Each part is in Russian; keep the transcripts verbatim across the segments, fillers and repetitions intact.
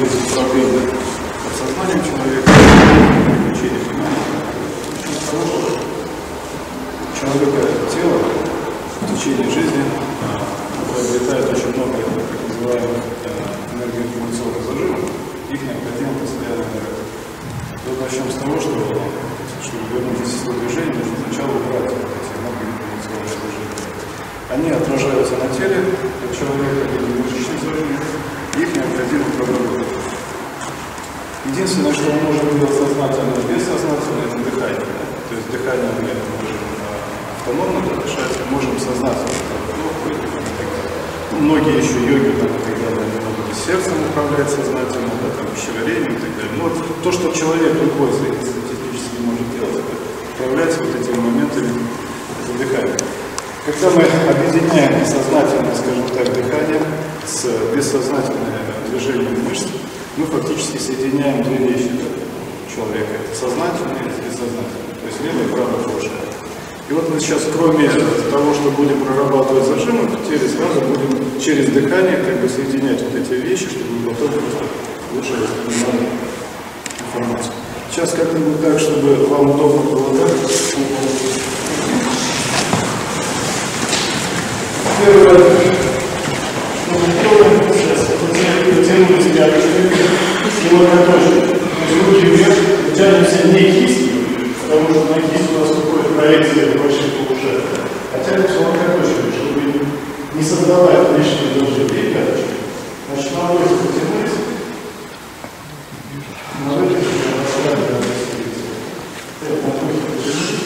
есть проблемы с сознанием человека, включение внимания. Из того, что у человека тело в течение жизни приобретает очень много так называемых энергоинформационных зажимов, их необходимо постоянно энергия. Вот начнем с того, что чтобы вернуть естество движения, нужно сначала убрать вот эти энергоинформационные зажимы. Они отражаются на теле человека или мышечных зажимов, их необходимо проработать. Единственное, что мы можем делать сознательно и бессознательно, это дыхание. Да? То есть дыхание мы можем автономно дышать, можем сознательно вдох, выдох и так далее. Ну, многие еще йоги там, и так далее, они могут и сердцем управлять сознательно, да, там, пищеварением и так далее. Но вот то, что человек любой среднестатистически может делать, это управлять вот этими моментами, это дыхание. Когда мы объединяем сознательное, скажем так, дыхание с бессознательным движением мышц, мы фактически соединяем две вещи человека. Это сознательное и бессознательное. То есть левое и правое прошлое. И вот мы сейчас, кроме того, что будем прорабатывать зажимы, в теле сразу будем через дыхание как бы соединять вот эти вещи, чтобы потом просто лучше воспринимали информацию. Сейчас как-нибудь так, чтобы вам удобно было так. Первое, что мы делаем, сейчас потянулись пяточками, и вот так тоже. То есть руки вверх, тянемся не кистью, потому что на кисть у нас уходит проекция больших полушарий, а тянемся вот так точно, чтобы не создавать лишние должности и пяточки. Значит, на выдохе потянулись, на выдохе расслабляем спицы. На выдохе потянулись.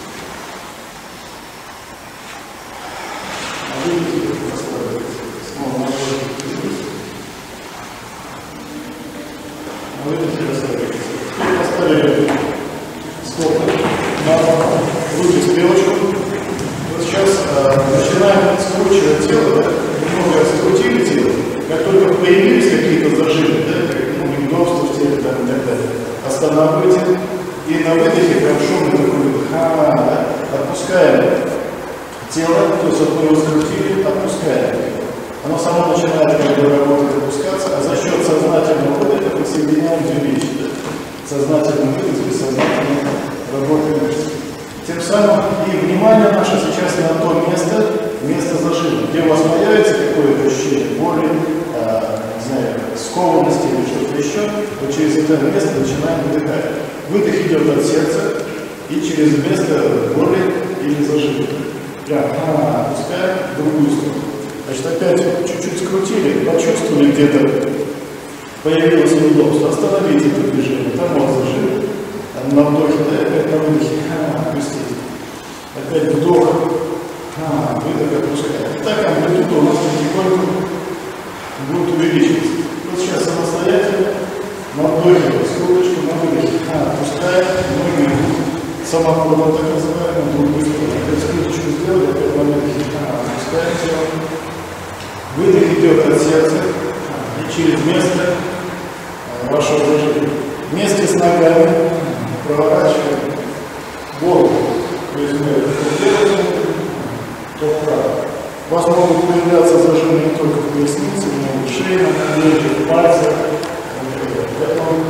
Руки в стрелочку. Вот сейчас э, начинаем скручивать тело, да? Немного скрутили тело, как только появились какие-то зажимы, да? Ну, неудобства в теле там, и так далее. Останавливайте и на выдохе прям шумный такой выдох. А, да? Отпускаем тело, то есть вот мы его скрутили, отпускаем. Оно само начинает как бы работать, опускаться, а за счет сознательного выдоха мы соединяем две вещи. Да? Сознательный выдох и бессознательный работает мышцы. Тем самым и внимание наше сейчас на то место, место зажима, где у вас появится какое-то ощущение боли, э, не знаю, скованности или что-то еще, то через это место начинаем выдыхать. Выдох идет от сердца и через место боли или зажима. Прям а, опускаем в другую сторону. Значит, опять чуть-чуть скрутили, почувствовали где-то, появилось неудобство, остановите это движение, там вот зажим. На вдохе, да, опять на выдохе, а, отпустить. Опять вдох, а, выдох, отпускаем. И так амплитуда у нас потихоньку будет увеличиваться. Вот сейчас самостоятельно, на вдохе, скруточку, на выдохе, а, отпускаем, ноги, самоходом так называемым, другую сторону. Опять скруточку сделали, опять на выдохе, а, отпускаем тело. Выдох идет от сердца и через место вашего зажима. Вместе с ногами проворачиваем голову. То есть мы то левым, то вправо. У вас могут появляться зажимы не только в пояснице, но и в шее, в пальцах. Поэтому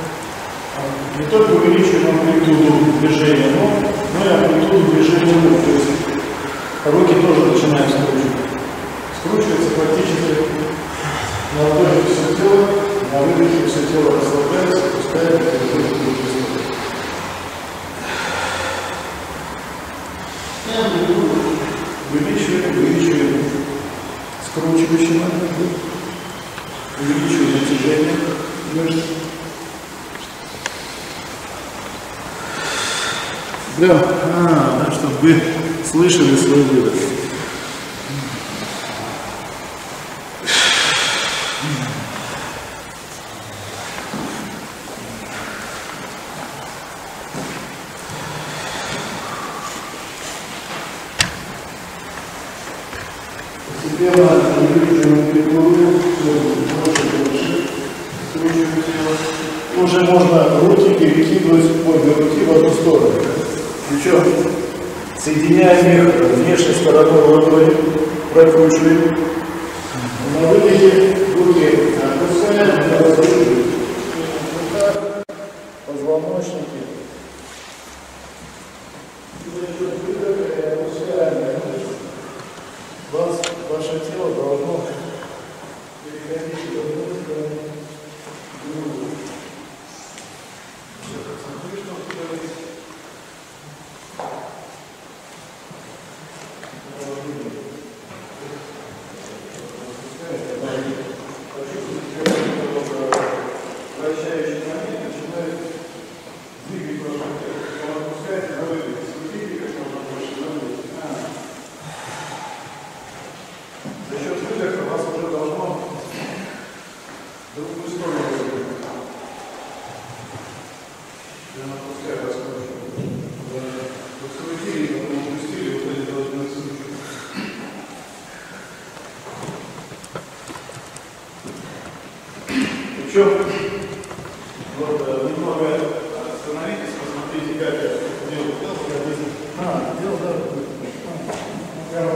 не только увеличиваем амплитуду движения ног, но и амплитуду движения рук. То есть руки тоже начинаем скручивать. Скручивается практически на вдохе все тело, на выдохе все тело расслабляется, пускает и переходит в другую сторону. Увеличиваем, увеличиваем скручивающий момент, увеличиваем натяжение мышц. Да, а, да, чтобы вы слышали свой выдох. Постепенно увеличиваем амплитуду, больше, больше, скручиваем тело. Уже можно руки перекидывать, обе руки в одну сторону. Причем соединяем их внешней стороной ладони, прокручиваем. На выдохе руки опускаем, ваше тело должно переходить в одну сторону, в другую. Все, как смотри, что говорить. Вращающий момент начинает двигать ваше тело. Он отпускает, навыливает. Смотрите, как можно больше навыливать. За счет выдоха вас уже должно в другую сторону выдохнуть. Я напускаю вас хорошо. Вот скрутили, потом упустили, вот они должны отсутствовать. Причем, вот немного остановитесь, посмотрите, как я делаю. А, делал, да. Прямо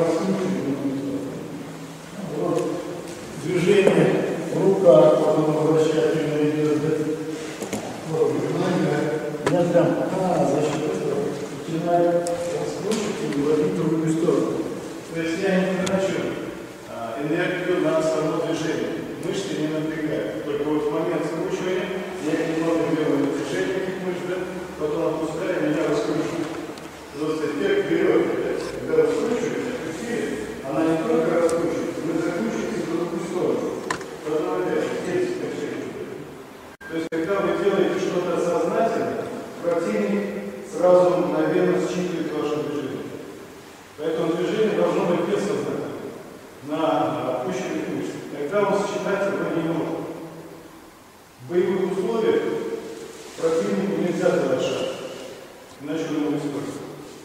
вот движение, рука, потом возвращательно идет, да? Вот, внимание. Я прям, а, за счет этого начинаю раскручивать и вводить в другую сторону. То есть я не трачу а, энергию на само движение. Мышцы не напрягают. Только вот в момент скручивания я немного делаю движение этих мышц, да? Потом отпускаю, меня раскручиваю. Вот эффект вперед. Когда раскручиваете, отпустили, она не только раскручивается, вы закручиваете в другую сторону. Потом опять здесь скачиваете. То есть, когда вы делаете что-то сознательно, противник сразу мгновенно считывает ваше движение. Поэтому движение должно быть бессознательно, на опущенных мышцах. Тогда он сочетать его не может. В боевых условиях противнику нельзя давать шаг, иначе он его использует.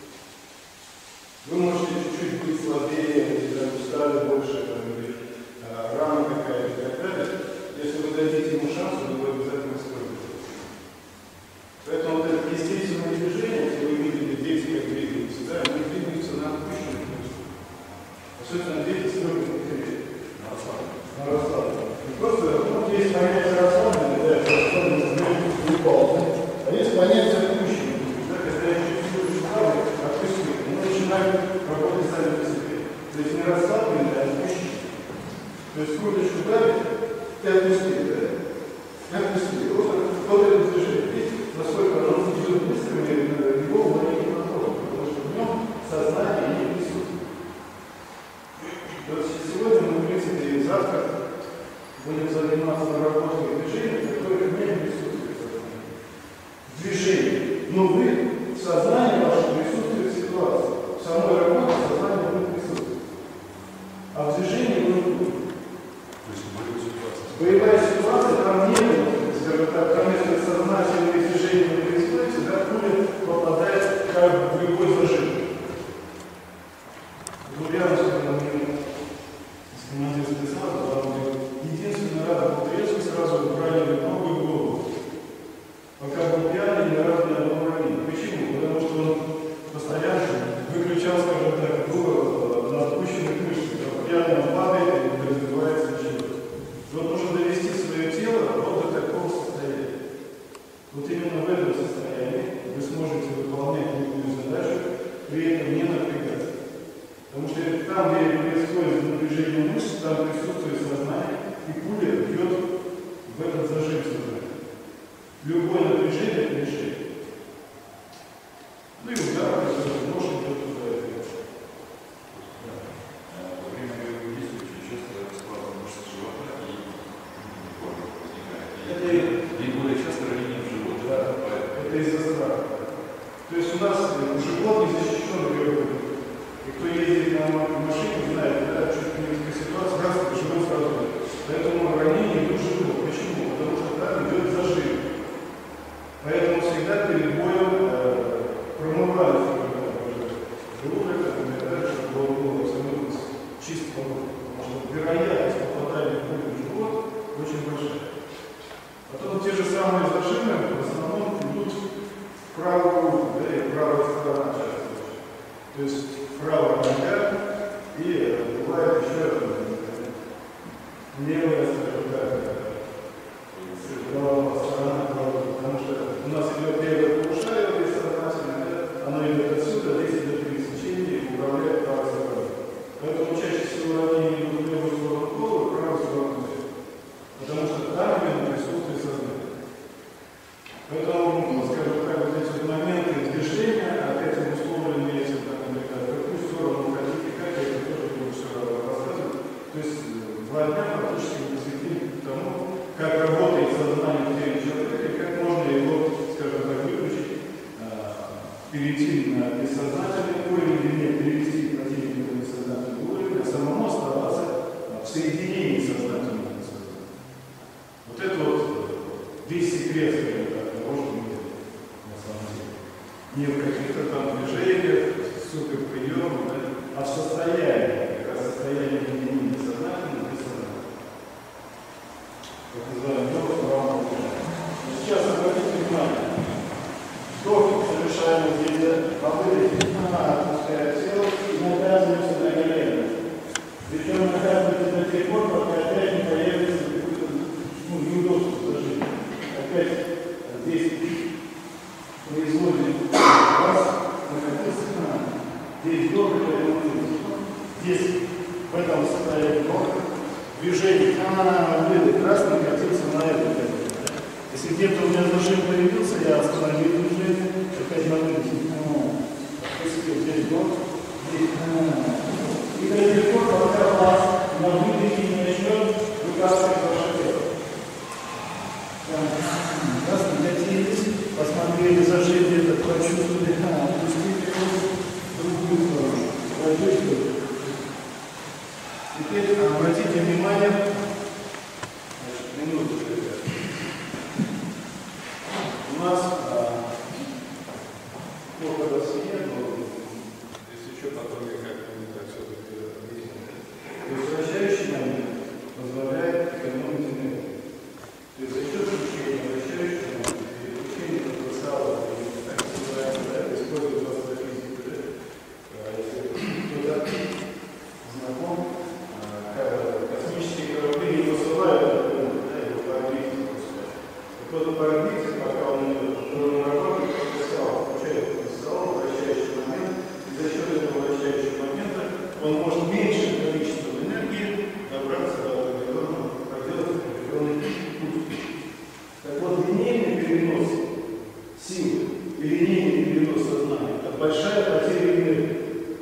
Вы можете чуть-чуть быть слабее, или устали больше, там, или а, рана какая-то и так далее. Если вы дадите ему шанс, он его обязательно использует. Поэтому вот это естественное движение, если вы видели дети, как двигаются, да, они двигаются на опущенных мышцах. Особенно дети с легким потерей. На расслабленном. На расслабленном. Не просто, ну, есть понятие расслабленное, да, расслабленное, не пауза. А есть понятие опущенное. Да, когда я чувствую, что правый, отпустил. Начинают работать сами по себе. То есть не расслабленные, а отпущенные. То есть курточку давит и отпустили, да? И отпустили. Вот это движение. Видите, насколько оно идет быстро, его уложить не возможно, потому что в нем сознание не присутствует. Вот сегодня мы, в принципе, и завтра будем заниматься наработкой движений, которые не присутствуют в сознании. Движение. Но вы в сознании вашем присутствует ситуация. В самой работе сознание будет присутствовать. А в движении вы не будете. То есть боевая ситуация. Боевая ситуация, там нет, скажем так, там если сознательные движения не происходит, всегда пуля попадает как в любой зажим. Губернский, например, с командирской сразу, там единственный раз был резко, сразу убрали ногу и голову. Пока был пьяный, ни разу не было ранения. Почему? Потому что он постоянно выключал, скажем так, голову на отпущенных мышцах. Пьяный он падает и развивается ничего. Вот нужно довести свое тело вот до такого состояния. Вот именно в этом состоянии вы сможете выполнять любую задачу, при этом не напрягаться. Потому что там, где происходит напряжение мышц, там присутствует сознание, и пуля бьет в этот зажим сознания. Любое напряжение – это мишень. Ну и удар, нож идет туда и туда. Во время боевых действий очень часто спазм мышц живота и горло возникает. И более часто ранение в живот. Да, это из-за страха. То есть у нас живот не защищен биологией. И кто ездит на машине, знает, да, чуть несколько ситуаций, раз это живот сразу. Поэтому ранение идут в живот. Почему? Потому что там идет зажим. Поэтому всегда перед боем э, промывали желудок, да, чтобы он был абсолютно чист, потому что вероятность попадания пули в живот очень большая. Потом те же самые зажимы в основном идут в правую руку, да, и правая сторона часто. То есть правая нога и бывает еще левая, скажем так, голова сторона, потому что у нас идет левое полушарие бессознательное, да, оно идет отсюда, здесь идет пересечение и управляет правой стороной. Поэтому чаще всего ранение два дня практически посвятили тому, как работает сознание в теле человека, и как можно его, скажем так, выключить, перейти на бессознательный уровень, или нет, перевести противника на бессознательный уровень, а самому оставаться в соединении сознательного и сознательного. Вот это вот весь секрет, скажем так, того, что мы делаем на самом деле. Не в каких-то там движениях, суперприемах, да, а в состоянии, как раз состояние единения сознательного и бессознательного. Так называемый вдох правого движения. Сейчас обратите внимание. Вдох совершаем здесь, а выдохе отпускает тело и наказываемся на колено. Причем наказывается до тех пор, пока опять не появится какое-то ну, неудобство в жизни. Опять здесь производит раз, накопился на здесь вдох и выдох. Здесь в этом состоянии вдох, движение на выдох, раз накатился на это. Если где-то у меня зажим появился, я остановил движение, опять на выдохе. Посетил здесь вдох, здесь. И до тех пор, пока вас на выдохе не начнет выбрасывать ваше тело. Раз накатились, посмотрели зажим где-то, почувствовали, а, отпустили его в другую сторону. Почувствовали. Теперь обратите внимание, значит, минуту. У нас а, плохо нет, но если что, потом я как-нибудь так все-таки объясню. То есть вращающий момент позволяет экономить энергию. То есть за счет включения вращающего момента, переключения потенциала, так называемого, да, используют астрофизику, да, если кто-то знаком, космические корабли не посылают, да, его по орбите запускают. Так вот, по орбите, пока он работает, потенциал, включает потенциал, вращающий момент, и за счет этого вращающего момента он может меньшим количеством энергии добраться до определенного, проделать определенный путь. Так вот, линейный перенос силы и линейный перенос сознания – это большая потеря энергии.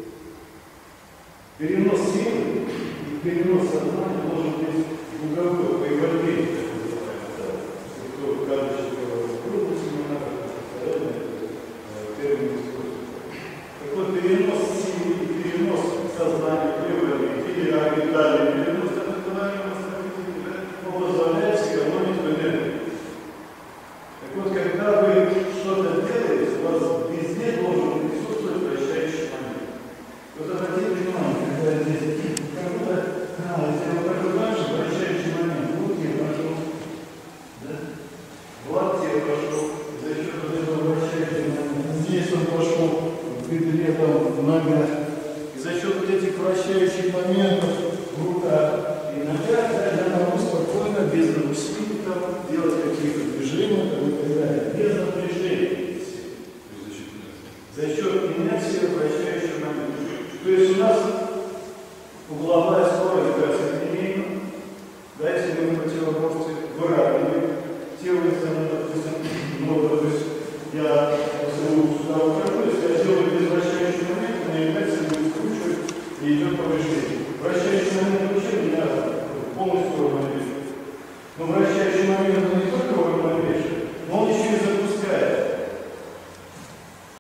Перенос силы и перенос сознания должен быть круговой, по эволюции. Кто карточек круглый семинар, термин использует. Так вот, перенос силы и перенос сознания по эволюции или орбитальный перенос, так называемого астрофизики, он позволяет сэкономить энергию. Так вот, когда вы что-то делаете, у вас везде должен присутствовать вращающий момент. Вот обратите внимание, когда здесь как будто, а, если я вот так вот дальше, вращающий момент, вот я пошел, да? Вот я пошел, за счет вот этого вращающего момента, здесь он пошел, в бедре, там, в ногах, и за счет вот этих вращающих моментов в руках и ногах, да, я могу спокойно, без усилий, там, делать какие-то движения, там, и так далее, без напряжения. За счет инерции вращающего момента. То есть у нас угловая скорость для соединения, да, если мы противоположности выравниваем, тело, ну, то есть я сюда ухожу, если я делаю без вращающего момента, на инерции не скручиваю и идет повышение.